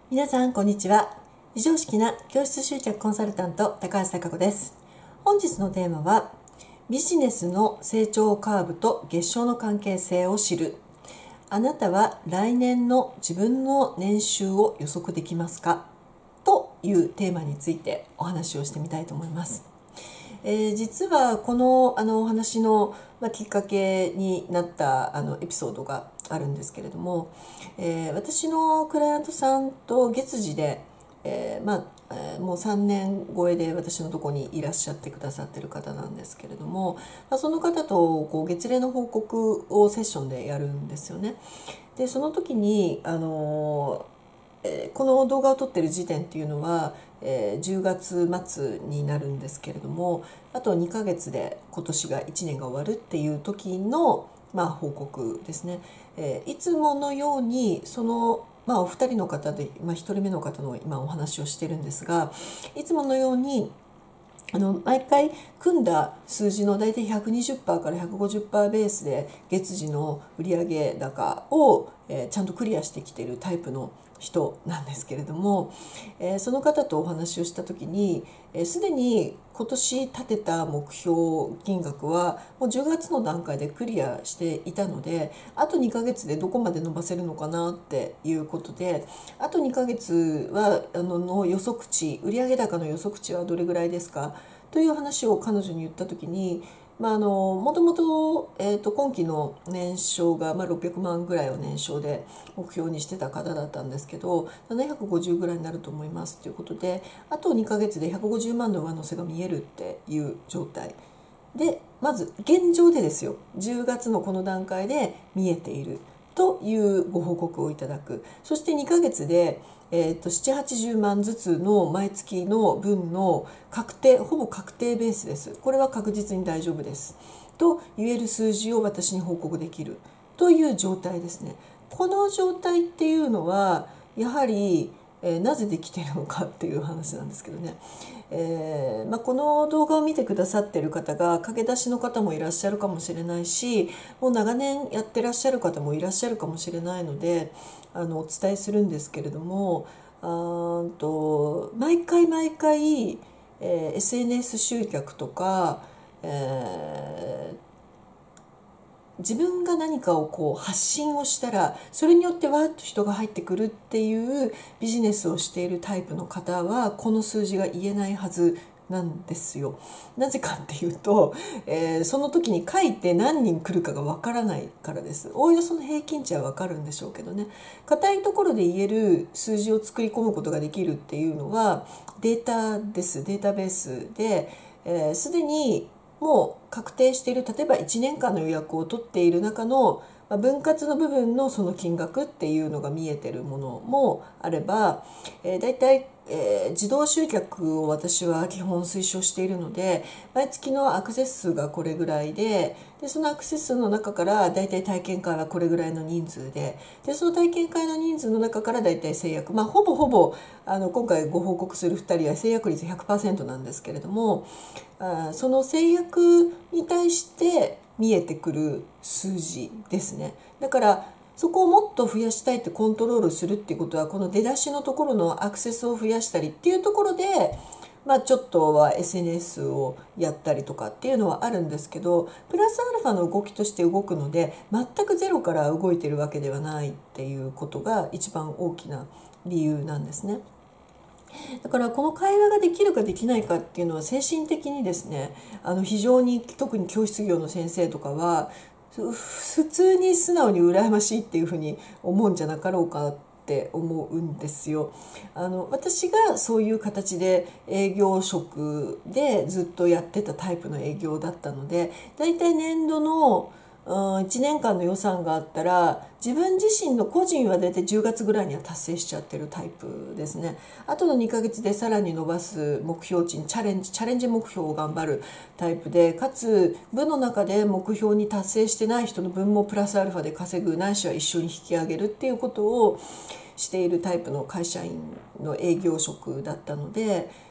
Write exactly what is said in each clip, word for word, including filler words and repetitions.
皆さんこんにちは。非常識な教室集客コンサルタント高橋貴子です。本日のテーマはビジネスの成長カーブと月賞の関係性を知る。あなたは来年の自分の年収を予測できますかというテーマについてお話をしてみたいと思います。えー、実はこのあのお話の、まあ、きっかけになったあのエピソードがあるんですけれども、えー、私のクライアントさんと月次で、えーまあえーもうさんねん超えで私のところにいらっしゃってくださってる方なんですけれども、まあ、その方とこう月例の報告をセッションでやるんですよね。でその時にあのーえーこの動画を撮ってる時点っていうのは、えーじゅうがつ末になるんですけれども、あとにかげつで今年がいちねんが終わるっていう時の、まあ、報告ですね。えーいつものようにその、まあ、お二人の方で、まあ、ひとりめの方の今お話をしてるんですが、いつものようにあの毎回組んだ数字の大体 ひゃくにじゅっパーセント から ひゃくごじゅっパーセント ベースで月次の売上高を、えーちゃんとクリアしてきているタイプの人なんですけれども、えーその方とお話をした時にすで、えー、に今年立てた目標金額はもうじゅうがつの段階でクリアしていたので、あとにかげつでどこまで伸ばせるのかなっていうことで、あとにかげつはあのの予測値、売上高の予測値はどれぐらいですかという話を彼女に言った時に、まあ、あのもともと、えー、と今期の年商が、まあ、ろっぴゃくまんぐらいを年商で目標にしてた方だったんですけど、ななひゃくごじゅうぐらいになると思いますということで、あとにかげつでひゃくごじゅうまんの上乗せが見えるっていう状態で、まず現状でですよ、じゅうがつのこの段階で見えているというご報告をいただく。そしてにかげつで、えー、とななじゅうはちじゅうまんずつの毎月の分の確定、ほぼ確定ベースです。これは確実に大丈夫ですと言える数字を私に報告できるという状態ですね。この状態っていうのはやはり、えーなぜできているのかっていう話なんですけどね。えーまあ、この動画を見てくださってる方が駆け出しの方もいらっしゃるかもしれないし、もう長年やってらっしゃる方もいらっしゃるかもしれないので、あのお伝えするんですけれども、あーと毎回毎回、えー エスエヌエス 集客とか、えー自分が何かをこう発信をしたらそれによってわーっと人が入ってくるっていうビジネスをしているタイプの方はこの数字が言えないはずなんですよ。なぜかっていうと、えーその時に書いて何人来るかがわからないからです。おおよその平均値はわかるんでしょうけどね、硬いところで言える数字を作り込むことができるっていうのはデータです。データベースで、えーすでにもう確定している、例えばいちねんかんの予約を取っている中のまあ分割の部分のその金額っていうのが見えてるものもあれば、えー、だいたい、えー自動集客を私は基本推奨しているので、毎月のアクセス数がこれぐらいで、でそのアクセス数の中からだいたい体験会はこれぐらいの人数で、でその体験会の人数の中からだいたい制約、まあ、ほぼほぼあの今回ご報告するふたりは制約率ひゃくパーセントなんですけれども、あその制約に対して見えてくる数字ですね。だからそこをもっと増やしたいってコントロールするっていうことは、この出だしのところのアクセスを増やしたりっていうところで、まあ、ちょっとは エスエヌエス をやったりとかっていうのはあるんですけど、プラスアルファの動きとして動くので全くゼロから動いてるわけではないっていうことが一番大きな理由なんですね。だからこの会話ができるかできないかっていうのは精神的にですね、あの非常に、特に教室業の先生とかは普通に素直に羨ましいっていうふうに思うんじゃなかろうかって思うんですよ。あの私がそういう形で営業職でずっとやってたタイプの営業だったので、だいたい年度のうん、いちねんかんの予算があったら自分自身の個人は大体じゅうがつぐらいには達成しちゃってるタイプですね。あとのにかげつでさらに伸ばす目標値にチャレンジチャレンジ目標を頑張るタイプで、かつ部の中で目標に達成してない人の分もプラスアルファで稼ぐ、ないしは一緒に引き上げるっていうことをしているタイプの会社員の営業職だったので、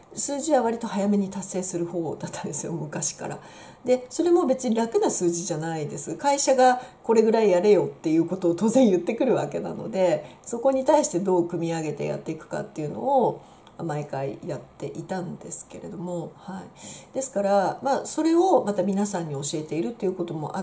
数字は割と早めに達成する方だったんですよ、昔から。でそれも別に楽な数字じゃないです。会社がこれぐらいやれよっていうことを当然言ってくるわけなので、そこに対してどう組み上げてやっていくかっていうのを毎回やっていたんですけれども、はい、ですから、まあ、それをまた皆さんに教えているっていうこともあって、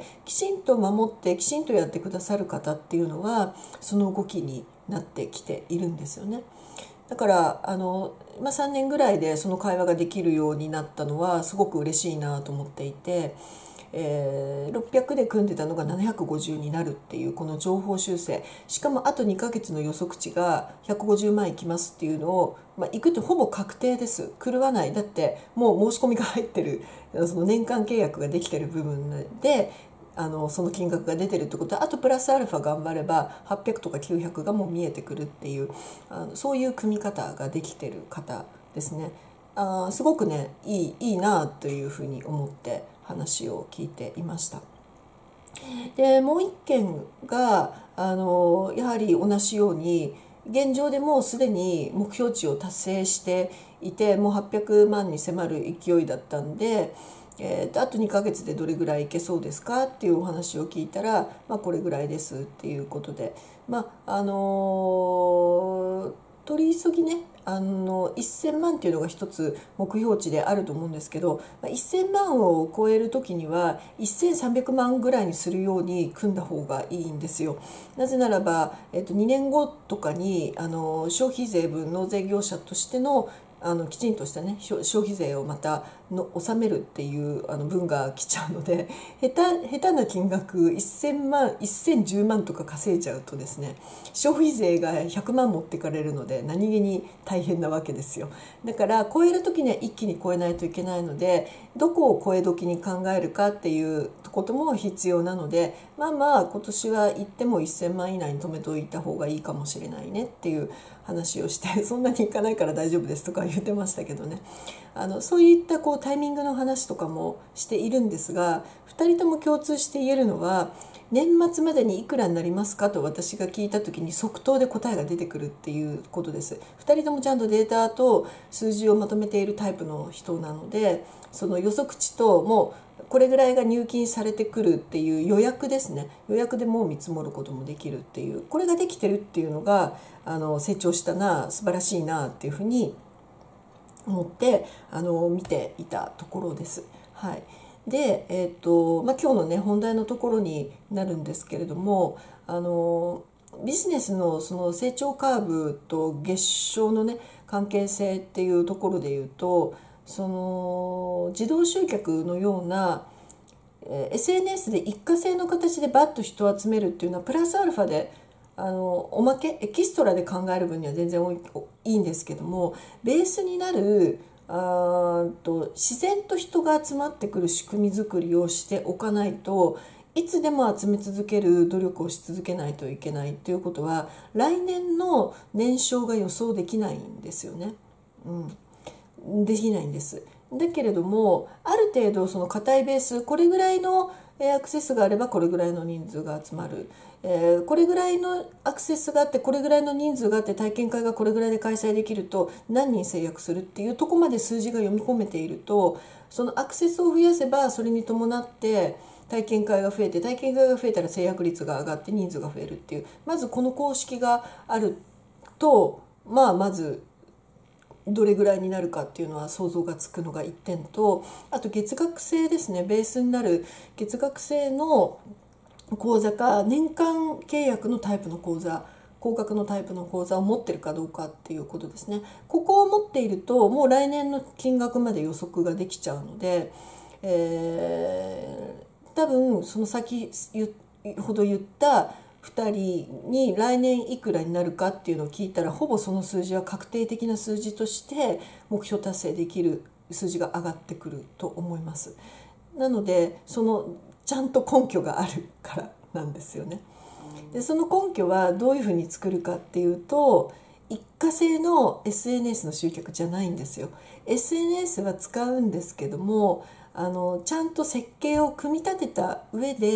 きちんと守ってきちんとやってくださる方っていうのはその動きになってきているんですよね。だからあの、まあ、さんねんぐらいでその会話ができるようになったのはすごく嬉しいなと思っていて、えー、ろっぴゃくで組んでたのがななひゃくごじゅうになるっていうこの情報修正、しかもあとにかげつの予測値がひゃくごじゅうまんいきますっていうのを、まあ、いくとほぼ確定です。狂わない。だってもう申し込みが入ってる、その年間契約ができてる部分であのその金額が出てるってことは、あとプラスアルファ頑張ればはっぴゃくとかきゅうひゃくがもう見えてくるっていう、あのそういう組み方ができてる方ですね。あすごくねいいいいなというふうに思って話を聞いていました。でもう一件があのやはり同じように現状でもうすでに目標値を達成していて、もうはっぴゃくまんに迫る勢いだったんで、えー、とあとにかげつでどれぐらいいけそうですかっていうお話を聞いたら、まあ、これぐらいですっていうことで、まああのー、取り急ぎねあのせんまんっていうのが一つ目標値であると思うんですけど、せんまんを超える時にはせんさんびゃくまんぐらいにするように組んだ方がいいんですよ。なぜならば、えっと、にねんごとかにあの消費税分納税業者としてのあのきちんとしたね消費税をまたの納めるっていうあの分が来ちゃうので、下手下手な金額せんまんせんじゅうまんとか稼いじゃうとですね、消費税がひゃくまん持ってかれるので何気に大変なわけですよ。だから超える時には一気に超えないといけないので、どこを超え時に考えるかっていうことも必要なので、まあまあ今年は行ってもせんまん以内に止めといた方がいいかもしれないねっていう話をして、そんなにいかないから大丈夫ですとか言ってましたけどね。あのそういったこうタイミングの話とかもしているんですが、ふたりとも共通して言えるのは、年末までにいくらになりますかと私が聞いた時に即答で答えが出てくるっていうことです。ふたりともちゃんとデータと数字をまとめているタイプの人なので、その予測値ともうこれぐらいが入金されてくるっていう予約ですね、予約でもう見積もることもできるっていう、これができてるっていうのがあの成長したな、素晴らしいなっていうふうに思ってあの見ていたところです。はい、で、えーとまあ、今日のね本題のところになるんですけれども、あのビジネスのその成長カーブと月賞のね関係性っていうところで言うと、その自動集客のような エスエヌエス で一過性の形でバッと人を集めるっていうのはプラスアルファであのおまけエキストラで考える分には全然いいんですけども、ベースになるあと自然と人が集まってくる仕組み作りをしておかないと、いつでも集め続ける努力をし続けないといけないということは、来年の年商が予想できないんですよね。うん、できないんです。だけれどもある程度その固いベース、これぐらいのアクセスがあればこれぐらいの人数が集まる、えー、これぐらいのアクセスがあってこれぐらいの人数があって体験会がこれぐらいで開催できると何人制約するっていうとこまで数字が読み込めていると、そのアクセスを増やせばそれに伴って体験会が増えて、体験会が増えたら制約率が上がって人数が増えるっていう、まずこの公式があると、まあまずどれぐらいになるかっていうのは想像がつくのがいってんと、あと月額制ですね、ベースになる月額制の口座か年間契約のタイプの口座、高額のタイプの口座を持ってるかどうかっていうことですね。ここを持っているともう来年の金額まで予測ができちゃうので、えー、多分その先ほど言ったふたりに来年いくらになるかっていうのを聞いたら、ほぼその数字は確定的な数字として目標達成できる数字が上がってくると思います。なのでそのちゃんと根拠があるからなんですよね。でその根拠はどういうふうに作るかっていうと、一過性の エスエヌエス の集客じゃないんですよ。 エスエヌエス は使うんですけども、あのちゃんと設計を組み立てた上で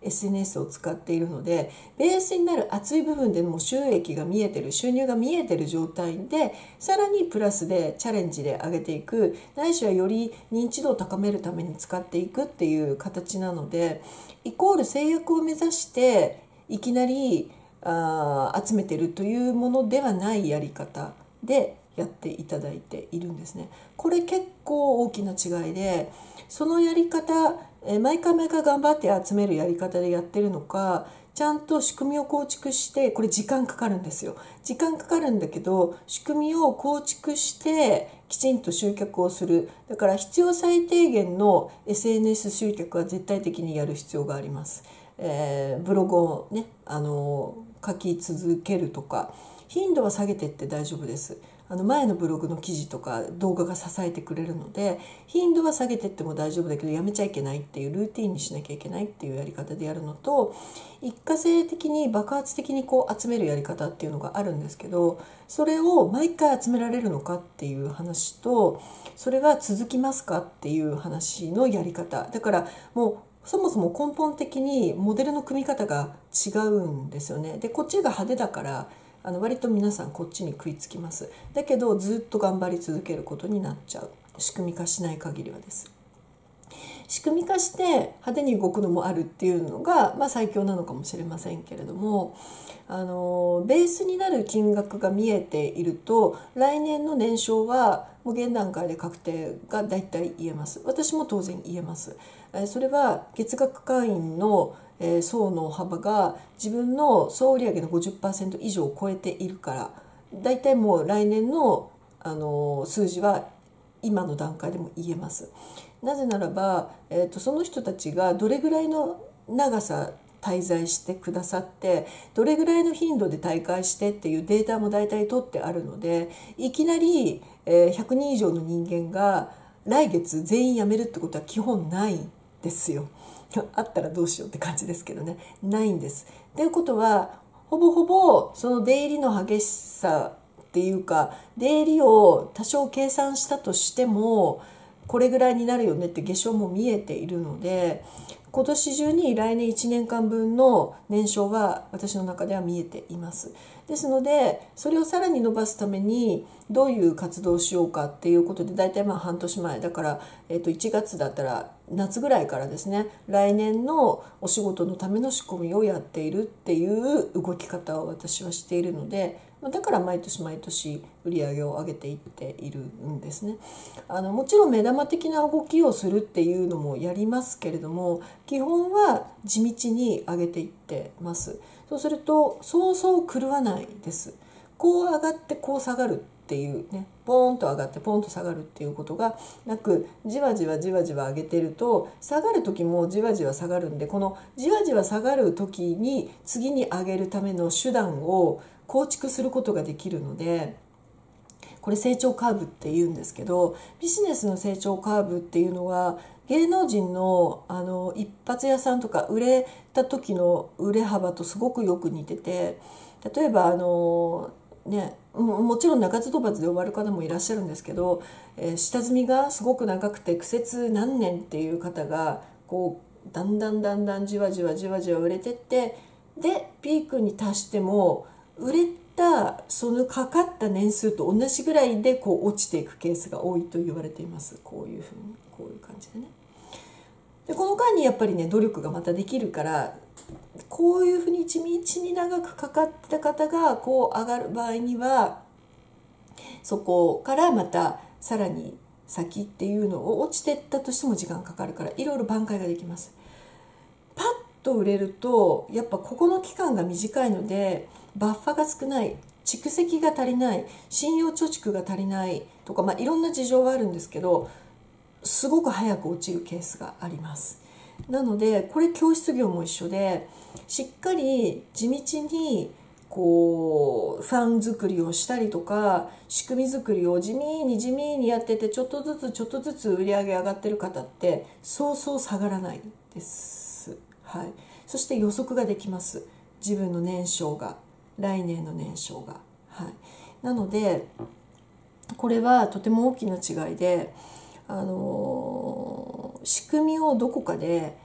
エスエヌエス を使っているので、ベースになる厚い部分でも収益が見えてる、収入が見えてる状態で、さらにプラスでチャレンジで上げていく、ないしはより認知度を高めるために使っていくっていう形なので、イコール制約を目指していきなりあ集めてるというものではないやり方でやっていただいているんですね。これ結構大きな違いで、そのやり方、え毎回毎回頑張って集めるやり方でやってるのか、ちゃんと仕組みを構築して、これ時間かかるんですよ。時間かかるんだけど、仕組みを構築してきちんと集客をする。だから必要最低限の エスエヌエス 集客は絶対的にやる必要があります。えー、ブログをね、あの書き続けるとか、頻度は下げてって大丈夫です。あの前のブログの記事とか動画が支えてくれるので、頻度は下げてっても大丈夫だけどやめちゃいけないっていう、ルーティンにしなきゃいけないっていうやり方でやるのと、一過性的に爆発的にこう集めるやり方っていうのがあるんですけど、それを毎回集められるのかっていう話と、それが続きますかっていう話のやり方だから、もうそもそも根本的にモデルの組み方が違うんですよね。でこっちが派手だからあの割と皆さんこっちに食いつきます。だけどずっと頑張り続けることになっちゃう。仕組み化しない限りはです。仕組み化して派手に動くのもあるっていうのが、まあ、最強なのかもしれませんけれども、あのベースになる金額が見えていると、来年の年商はもう現段階で確定がだいたい言えます。私も当然言えます。それは月額会員の層の幅が自分の総売上の ごじゅっパーセント 以上を超えているから、だいたいもう来年のあの数字は今の段階でも言えます。なぜならば、えーと、その人たちがどれぐらいの長さ滞在してくださって、どれぐらいの頻度で大会してっていうデータも大体取ってあるので、いきなりひゃくにん以上の人間が来月全員辞めるってことは基本ないんですよ。あったらどうしようって感じですけどね、ないんです。ということは、ほぼほぼその出入りの激しさっていうか、出入りを多少計算したとしてもこれぐらいになるよねって月商も見えているので、今年中に来年いちねんかんぶんの年商は私の中では見えています。ですので、それをさらに伸ばすためにどういう活動をしようかっていうことで、大体まあ半年前だから、えっといちがつだったら夏ぐらいからですね、来年のお仕事のための仕込みをやっているっていう動き方を私はしているので、だから毎年毎年売り上げを上げていっているんですね。あのもちろん目玉的な動きをするっていうのもやりますけれども、基本は地道に上げていってます。そうするとそうそう狂わないです。こう上がってこう下がるっていうね、ポーンと上がってポーンと下がるっていうことがなく、じわじわじわじわ上げてると下がる時もじわじわ下がるんで、このじわじわ下がる時に次に上げるための手段を構築することができるので、これ成長カーブって言うんですけど、ビジネスの成長カーブっていうのは芸能人のあの一発屋さんとか売れた時の売れ幅とすごくよく似てて、例えばあのね、もちろん鳴かず飛ばずで終わる方もいらっしゃるんですけど、えー、下積みがすごく長くて苦節何年っていう方がこうだんだんだんだんじわじわじわじわ売れてって、でピークに達しても売れたそのかかった年数と同じぐらいでこう落ちていくケースが多いと言われています。こういうふうにこういう感じでね。でこの間にやっぱりね努力がまたできるから、こういうふうに地道に長くかかった方がこう上がる場合には、そこからまたさらに先っていうのを落ちていったとしても時間かかるから、いろいろ挽回ができます。パッと売れるとやっぱここの期間が短いのでバッファが少ない、蓄積が足りない、信用貯蓄が足りないとか、まあ、いろんな事情があるんですけど、すごく早く落ちるケースがあります。なのでこれ教室業も一緒で、しっかり地道にこうファン作りをしたりとか仕組み作りを地味に地味にやってて、ちょっとずつちょっとずつ売り上げ上がってる方ってそうそう下がらないです、はい、そして予測ができます。自分の年商が、来年の年商が、はい、なのでこれはとても大きな違いで、あの仕組みをどこかで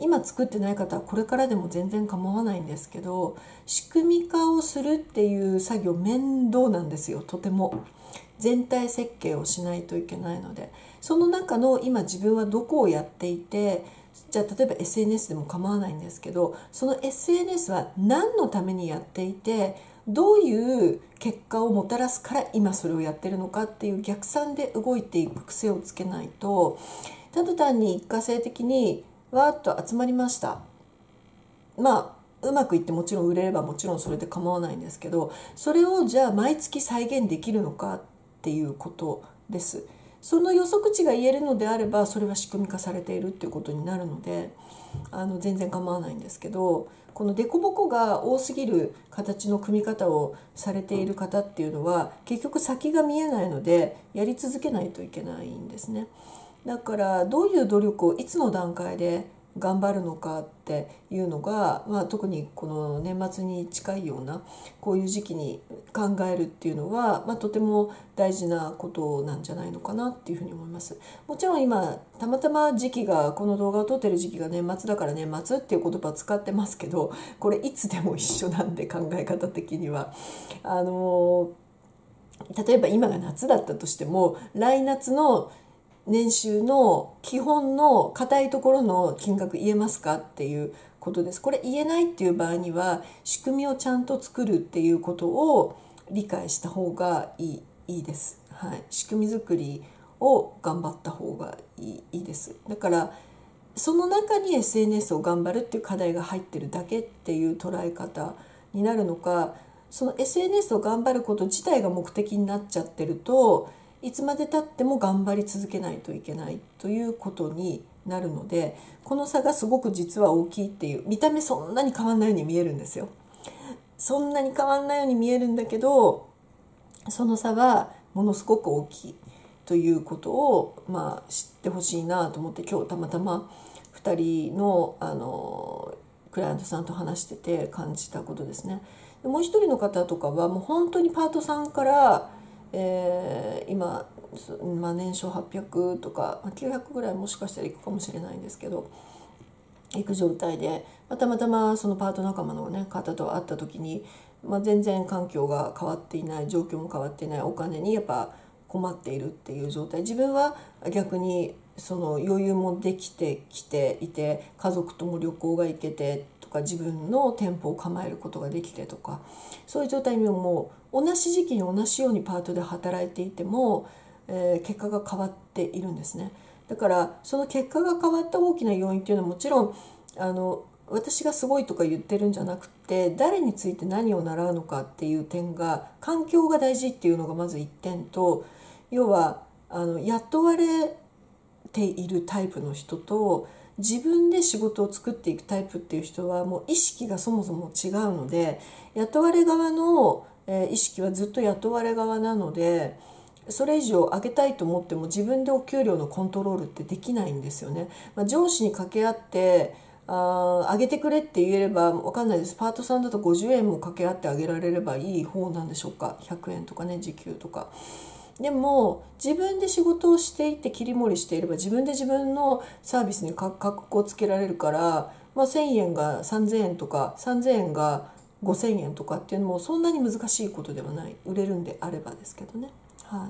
今作ってない方はこれからでも全然構わないんですけど、仕組み化をするっていう作業面倒なんですよ。とても全体設計をしないといけないので、その中の今自分はどこをやっていて、じゃあ例えば エスエヌエス でも構わないんですけど、その エスエヌエス は何のためにやっていて、どういう結果をもたらすから今それをやってるのかっていう逆算で動いていく癖をつけないと、ただ単に一過性的にわーっと集まりました、まあうまくいってもちろん売れればもちろんそれで構わないんですけど、それをじゃあ毎月再現できるのかっていうことです。その予測値が言えるのであれば、それは仕組み化されているっていうことになるので、あの全然構わないんですけど、この凸凹が多すぎる形の組み方をされている方っていうのは結局先が見えないのでやり続けないといけないんですね。だからどういう努力をいつの段階で頑張るのかっていうのが、まあ、特にこの年末に近いようなこういう時期に考えるっていうのは、まあ、とても大事なことなんじゃないのかなっていうふうに思います。もちろん今たまたま時期が、この動画を撮ってる時期が年末だから年末っていう言葉使ってますけど、これいつでも一緒なんで、考え方的にはあの例えば今が夏だったとしても、来夏の年収の基本の硬いところの金額言えますかっていうことです。これ言えないっていう場合には仕組みをちゃんと作るっていうことを理解した方がいい、いいです、はい、仕組み作りを頑張った方がいい、いいです。だからその中に エスエヌエス を頑張るっていう課題が入ってるだけっていう捉え方になるのか、その エスエヌエス を頑張ること自体が目的になっちゃってると、いつまでたっても頑張り続けないといけないということになるので、この差がすごく実は大きいっていう、見た目そんなに変わんないように見えるんですよ。そんなに変わんないように見えるんだけど、その差はものすごく大きいということを、まあ、知ってほしいなと思って、今日たまたまふたりの、あのクライアントさんと話してて感じたことですね。もう一人の方とかはもう本当にパートさんからえー、今、まあ、年商はっぴゃくとかきゅうひゃくぐらいもしかしたらいくかもしれないんですけど、行く状態で、まあ、たまたまそのパート仲間の、ね、方と会った時に、まあ、全然環境が変わっていない、状況も変わっていない、お金にやっぱ困っているっていう状態、自分は逆にその余裕もできてきていて、家族とも旅行が行けてとか、自分の店舗を構えることができてとか、そういう状態にも同じ時期に同じようにパートで働いていても、えー、結果が変わっているんですね。だからその結果が変わった大きな要因っていうのは、もちろんあの私がすごいとか言ってるんじゃなくて、誰について何を習うのかっていう点が、環境が大事っていうのがまずいってんと、要はあの雇われているタイプの人と自分で仕事を作っていくタイプっていう人はもう意識がそもそも違うので、雇われ側の意識はずっと雇われ側なので、それ以上上げたいと思っても自分でお給料のコントロールってできないんですよね。まあ、上司に掛け合ってあ上げてくれって言えれば分かんないです。パートさんだとごじゅうえんも掛け合ってあげられればいい方なんでしょうか。ひゃくえんとかね、時給とか。でも自分で仕事をしていて切り盛りしていれば、自分で自分のサービスに価格をつけられるから、まあ、せんえんがさんぜんえんとかさんぜんえんがごせんえんとかっていうのもそんなに難しいことではない、売れるんであればですけどね。はい、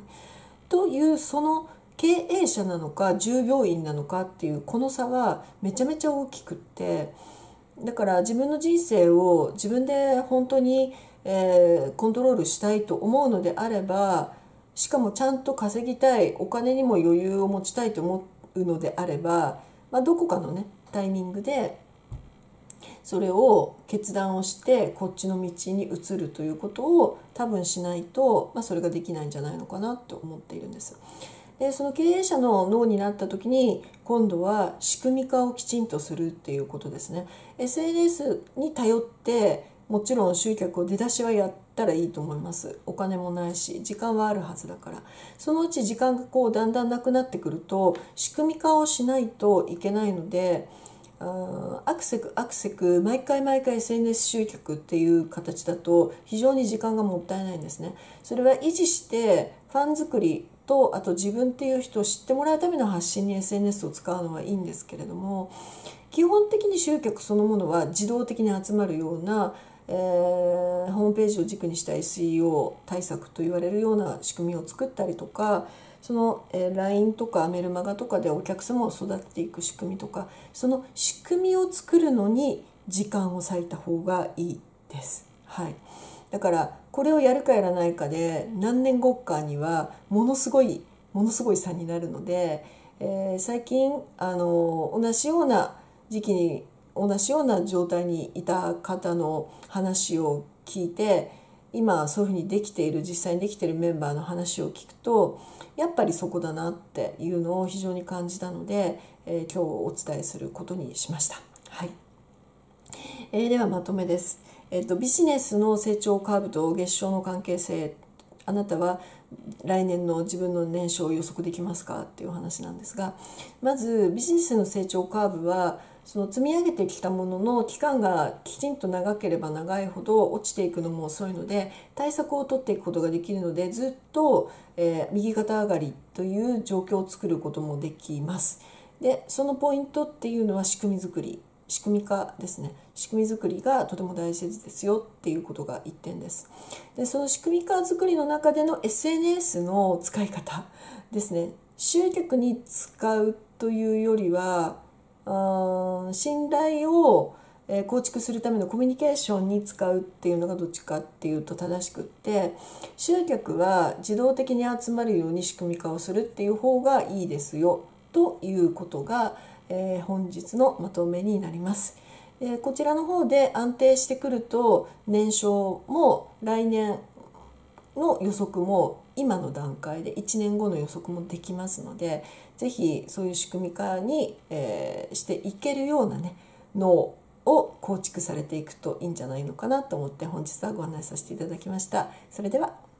というその経営者なのか従業員なのかっていうこの差はめちゃめちゃ大きくって、だから自分の人生を自分で本当に、えーコントロールしたいと思うのであれば、しかもちゃんと稼ぎたい、お金にも余裕を持ちたいと思うのであれば、まあ、どこかのねタイミングでそれを決断をしてこっちの道に移るということを多分しないと、まあ、それができないんじゃないのかなと思っているんです。でその経営者の脳になった時に、今度は仕組み化をきちんとするっていうことですね。 エスエヌエス に頼ってもちろん集客を出だしはやったらいいと思います。お金もないし時間はあるはずだから。そのうち時間がこうだんだんなくなってくると仕組み化をしないといけないので、あアクセクアクセク毎回毎回 エスエヌエス 集客っていう形だと非常に時間がもったいないんですね。それは維持してファン作りと、あと自分っていう人を知ってもらうための発信に エスエヌエス を使うのはいいんですけれども、基本的に集客そのものは自動的に集まるような、えー、ホームページを軸にした エスイーオー 対策と言われるような仕組みを作ったりとか、その、えー、ライン とかメルマガとかでお客様を育てていく仕組みとか、その仕組みを作るのに時間を割いた方がいいです。はい、だからこれをやるかやらないかで何年後かにはものすごいものすごい差になるので、えー、最近あの同じような時期に同じような状態にいた方の話を聞いて、今そういうふうにできている実際にできているメンバーの話を聞くと、やっぱりそこだなっていうのを非常に感じたので、えー、今日お伝えすることにしました。はい、えー、ではまとめです。えーと、ビジネスの成長カーブと月賞の関係性、あなたは来年の自分の年商を予測できますかっていう話なんですが、まずビジネスの成長カーブはその積み上げてきたものの期間がきちんと長ければ長いほど落ちていくのも遅いので、対策を取っていくことができるので、ずっと、えー、右肩上がりという状況を作ることもできます。で、そのポイントっていうのは仕組み作り、仕組み化ですね。仕組み作りがとても大切ですよっていうことがいってんです。で、その仕組み化作りの中での エスエヌエス の使い方ですね。集客に使うというよりは、あ信頼を構築するためのコミュニケーションに使うっていうのがどっちかっていうと正しくって、集客は自動的に集まるように仕組み化をするっていう方がいいですよということが、えー、本日のまとめになります。えー、こちらの方で安定してくると、年商も来年の予測も今の段階でいちねんごの予測もできますので、ぜひそういう仕組み化に、えー、していけるようなね脳を構築されていくといいんじゃないのかなと思って、本日はご案内させていただきました。それでは。